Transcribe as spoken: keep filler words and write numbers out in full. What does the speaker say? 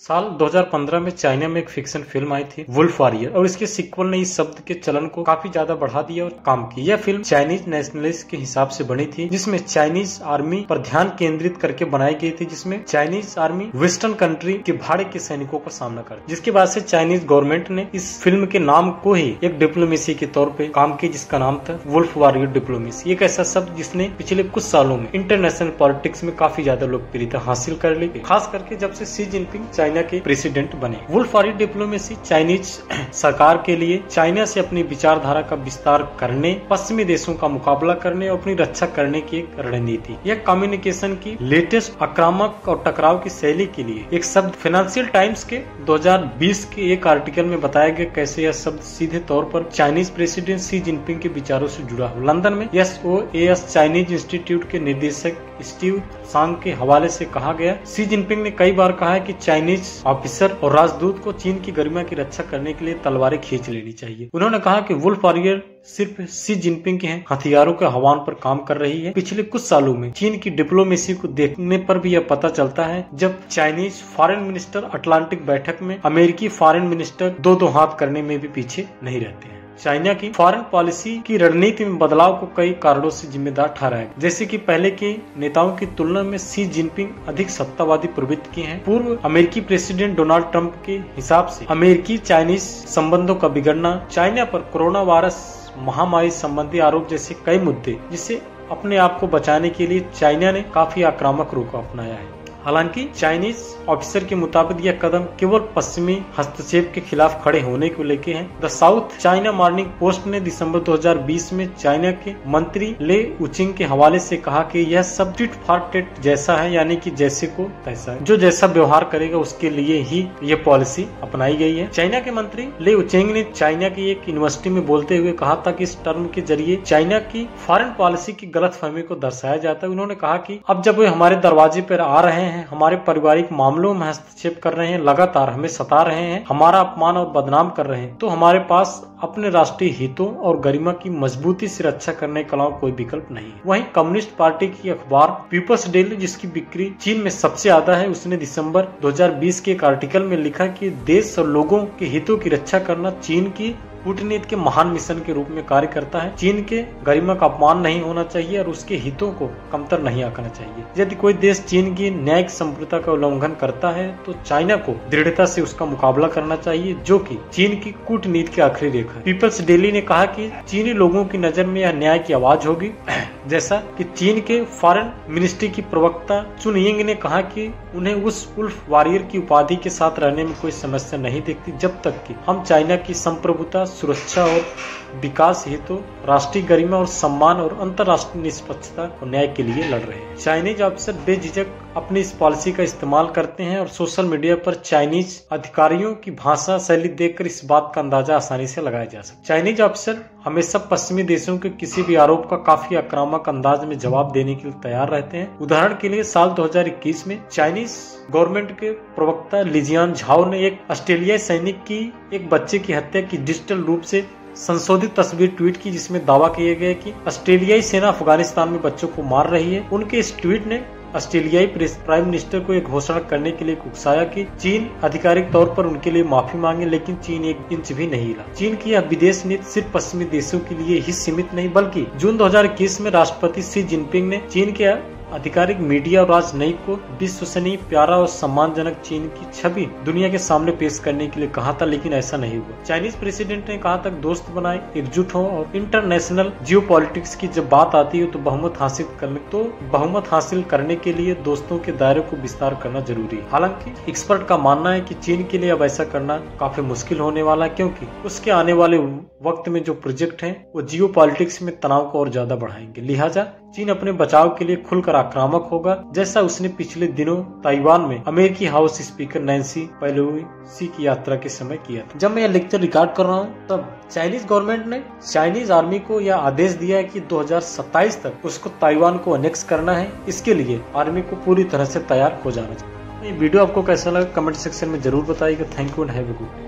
साल दो हज़ार पंद्रह में चाइना में एक फिक्शन फिल्म आई थी वुल्फ वॉरियर और इसके सीक्वल ने इस शब्द के चलन को काफी ज्यादा बढ़ा दिया और काम किया। यह फिल्म चाइनीज नेशनलिस्ट के हिसाब से बनी थी, जिसमें चाइनीज आर्मी पर ध्यान केंद्रित करके बनाई गई थी, जिसमें चाइनीज आर्मी वेस्टर्न कंट्री के भाड़े के सैनिकों का सामना कर, जिसके बाद से चाइनीज गवर्नमेंट ने इस फिल्म के नाम को ही एक डिप्लोमेसी के तौर पे काम किया, जिसका नाम था वुल्फ वॉरियर डिप्लोमेसी। एक ऐसा शब्द जिसने पिछले कुछ सालों में इंटरनेशनल पॉलिटिक्स में काफी ज्यादा लोकप्रियता हासिल कर ली, खास करके जब से शी जिनपिंग चाइना के प्रेसिडेंट बने। वुल्फ वॉरियर डिप्लोमेसी चाइनीज सरकार के लिए चाइना से अपनी विचारधारा का विस्तार करने, पश्चिमी देशों का मुकाबला करने और अपनी रक्षा करने की एक रणनीति। यह कम्युनिकेशन की लेटेस्ट आक्रामक और टकराव की शैली के लिए एक शब्द फाइनेंशियल टाइम्स के दो हज़ार बीस के एक आर्टिकल में बताया गया कैसे यह शब्द सीधे तौर पर चाइनीज प्रेसिडेंट शी जिनपिंग के विचारों से जुड़ा हो। लंदन में S O A S Chinese institute के निदेशक स्टीव सांग के हवाले से कहा गया, शी जिनपिंग ने कई बार कहा है कि चाइनीज ऑफिसर और राजदूत को चीन की गरिमा की रक्षा करने के लिए तलवारें खींच लेनी चाहिए। उन्होंने कहा कि वुल्फ वॉरियर सिर्फ शी जिनपिंग के हथियारों के आह्वान पर काम कर रही है। पिछले कुछ सालों में चीन की डिप्लोमेसी को देखने पर भी यह पता चलता है, जब चाइनीज फॉरेन मिनिस्टर अटलांटिक बैठक में अमेरिकी फॉरेन मिनिस्टर दो दो हाथ करने में भी पीछे नहीं रहते हैं। चाइना की फॉरेन पॉलिसी की रणनीति में बदलाव को कई कारणों से जिम्मेदार ठहराया, जैसे कि पहले के नेताओं की तुलना में शी जिनपिंग अधिक सत्तावादी प्रवृत्ति के हैं। पूर्व अमेरिकी प्रेसिडेंट डोनाल्ड ट्रंप के हिसाब से अमेरिकी चाइनीज संबंधों का बिगड़ना, चाइना पर कोरोना वायरस महामारी संबंधी आरोप जैसे कई मुद्दे, जिससे अपने आप को बचाने के लिए चाइना ने काफी आक्रामक रुख अपनाया है। हालांकि चाइनीज ऑफिसर के मुताबिक यह कदम केवल पश्चिमी हस्तक्षेप के खिलाफ खड़े होने को लेके है। The South China Morning Post ने दिसंबर दो हज़ार बीस में चाइना के मंत्री ले उचिंग के हवाले से कहा कि यह सब टिट फॉर टेट जैसा है, यानी कि जैसे को तैसा है, जो जैसा व्यवहार करेगा उसके लिए ही यह पॉलिसी अपनाई गई है। चाइना के मंत्री ले उचिंग ने चाइना की एक यूनिवर्सिटी में बोलते हुए कहा था कि इस टर्म के जरिए चाइना की फॉरेन पॉलिसी की गलतफहमी को दर्शाया जाता है। उन्होंने कहा कि अब जब वे हमारे दरवाजे पर आ रहे हैं, हमारे पारिवारिक मामलों में हस्तक्षेप कर रहे हैं, लगातार हमें सता रहे हैं, हमारा अपमान और बदनाम कर रहे हैं, तो हमारे पास अपने राष्ट्रीय हितों और गरिमा की मजबूती से रक्षा करने के अलावा कोई विकल्प नहीं है। वहीं कम्युनिस्ट पार्टी की अखबार पीपल्स डेली, जिसकी बिक्री चीन में सबसे ज्यादा है, उसने दिसंबर दो हज़ार बीस के एक आर्टिकल में लिखा कि देश और लोगों के हितों की रक्षा करना चीन की कूटनीति के महान मिशन के रूप में कार्य करता है। चीन के गरिमा का अपमान नहीं होना चाहिए और उसके हितों को कमतर नहीं आंकना चाहिए। यदि कोई देश चीन की न्यायिक संप्रभुता का उल्लंघन करता है तो चाइना को दृढ़ता से उसका मुकाबला करना चाहिए, जो कि चीन की कूटनीति की आखिरी रेखा है। पीपल्स डेली ने कहा कि चीनी लोगों की नजर में यह न्याय की आवाज होगी, जैसा कि चीन के फॉरेन मिनिस्ट्री की प्रवक्ता चुन यिंग ने कहा कि उन्हें उस वुल्फ वॉरियर की उपाधि के साथ रहने में कोई समस्या नहीं दिखती, जब तक कि हम चाइना की संप्रभुता, सुरक्षा और विकास हेतु राष्ट्रीय गरिमा और सम्मान और अंतर्राष्ट्रीय निष्पक्षता और न्याय के लिए लड़ रहे हैं। चाइनीज अफसर बेझिझक अपनी इस पॉलिसी का इस्तेमाल करते हैं और सोशल मीडिया पर चाइनीज अधिकारियों की भाषा शैली देखकर इस बात का अंदाजा आसानी से लगाया जा सकता है। चाइनीज अफसर हमेशा पश्चिमी देशों के किसी भी आरोप का काफी आक्रामक अंदाज में जवाब देने के लिए तैयार रहते हैं। उदाहरण के लिए साल दो हज़ार इक्कीस में चाइनीज गवर्नमेंट के प्रवक्ता लिजियान झाओ ने एक ऑस्ट्रेलियाई सैनिक की एक बच्चे की हत्या की डिजिटल रूप से संशोधित तस्वीर ट्वीट की, जिसमें दावा किया गया कि ऑस्ट्रेलियाई सेना अफगानिस्तान में बच्चों को मार रही है। उनके इस ट्वीट ने ऑस्ट्रेलियाई प्राइम मिनिस्टर को एक घोषणा करने के लिए उकसाया कि चीन आधिकारिक तौर पर उनके लिए माफी मांगे, लेकिन चीन एक इंच भी नहीं हिला। चीन की यह विदेश नीति सिर्फ पश्चिमी देशों के लिए ही सीमित नहीं, बल्कि जून दो हज़ार इक्कीस में राष्ट्रपति शी जिनपिंग ने चीन के आधिकारिक मीडिया और राजनयिक को विश्वसनीय, प्यारा और सम्मानजनक चीन की छवि दुनिया के सामने पेश करने के लिए कहा था, लेकिन ऐसा नहीं हुआ। चाइनीज प्रेसिडेंट ने कहा था दोस्त बनाए, एकजुट हो और इंटरनेशनल जियोपॉलिटिक्स की जब बात आती है तो बहुमत हासिल करने तो बहुमत हासिल करने के लिए दोस्तों के दायरे को विस्तार करना जरूरी है। हालांकि एक्सपर्ट का मानना है कि चीन के लिए अब ऐसा करना काफी मुश्किल होने वाला है, क्योंकि उसके आने वाले वक्त में जो प्रोजेक्ट है वो जियोपॉलिटिक्स में तनाव को और ज्यादा बढ़ाएंगे। लिहाजा चीन अपने बचाव के लिए खुलकर आक्रामक होगा, जैसा उसने पिछले दिनों ताइवान में अमेरिकी हाउस स्पीकर नैन्सी पेलोसी की यात्रा के समय किया था। जब मैं यह लेक्चर रिकॉर्ड कर रहा हूँ तब चाइनीज गवर्नमेंट ने चाइनीज आर्मी को यह आदेश दिया है कि दो हज़ार सत्ताईस तक उसको ताइवान को अनेक्स करना है। इसके लिए आर्मी को पूरी तरह से तैयार हो जाना चाहिए। ये वीडियो आपको कैसा लगा कमेंट सेक्शन में जरूर बताइएगा। Thank you and have a good day.